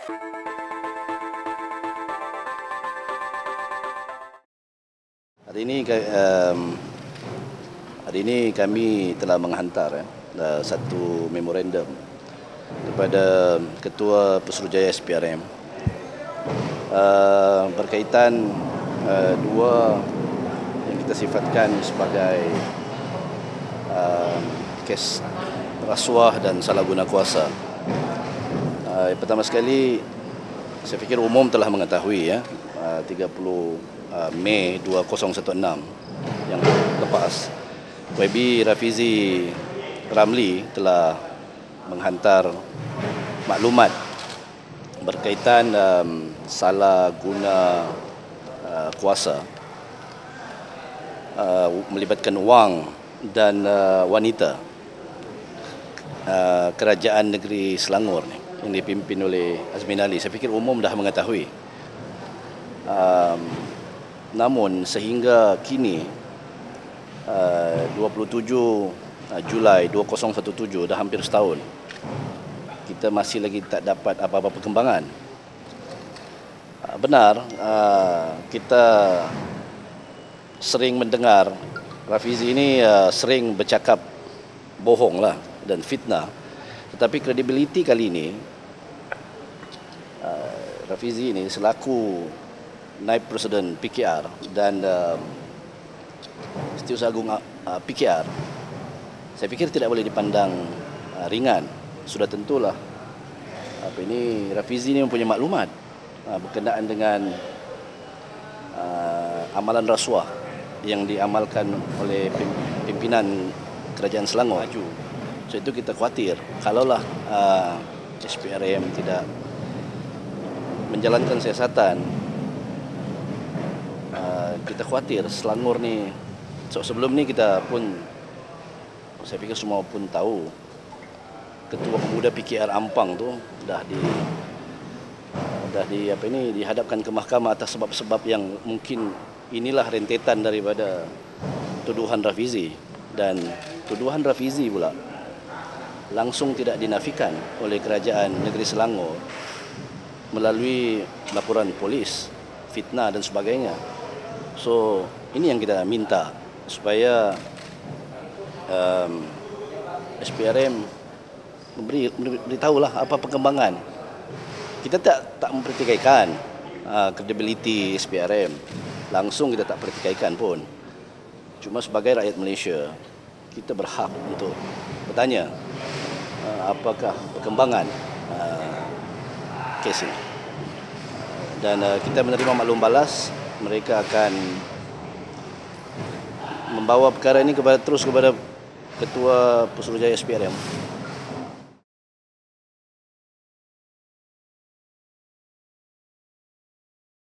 Hari ini kami telah menghantar satu memorandum kepada Ketua Pesuruhjaya SPRM berkaitan dua yang kita sifatkan sebagai kes rasuah dan salah guna kuasa. Yang pertama sekali, saya fikir umum telah mengetahui 30 Mei 2016 yang lepas, YB Rafizi Ramli telah menghantar maklumat berkaitan salah guna kuasa melibatkan wang dan wanita Kerajaan Negeri Selangor yang dipimpin oleh Azmin Ali. Saya fikir umum dah mengetahui. Namun sehingga kini 27 Julai 2017, dah hampir setahun, kita masih lagi tak dapat apa-apa perkembangan. Benar, kita sering mendengar Rafizi ini sering bercakap bohong dan fitnah. Tetapi kredibiliti kali ini, Rafizi ini selaku Naib Presiden PKR dan Setiausaha Agung PKR, saya fikir tidak boleh dipandang ringan. Sudah tentulah Rafizi ini mempunyai maklumat berkenaan dengan amalan rasuah yang diamalkan oleh pimpinan Kerajaan Selangor. So itu kita khawatir kalaulah SPRM tidak menjalankan siasatan. Kita khawatir Selangor ni, sebelum ni kita pun, saya fikir semua pun tahu, Ketua Pemuda PKR Ampang tu dihadapkan ke mahkamah atas sebab-sebab yang mungkin inilah rentetan daripada tuduhan Rafizi. Dan tuduhan Rafizi pula langsung tidak dinafikan oleh Kerajaan Negeri Selangor melalui laporan polis, fitnah dan sebagainya. So ini yang kita minta, supaya SPRM memberitahulah apa perkembangan. Kita tak mempertikaikan kredibiliti SPRM, langsung kita tak pertikaikan pun. Cuma sebagai rakyat Malaysia, kita berhak untuk bertanya apakah perkembangan kes ini. Dan kita menerima maklum balas, mereka akan membawa perkara ini terus kepada Ketua Pesuruhjaya SPRM.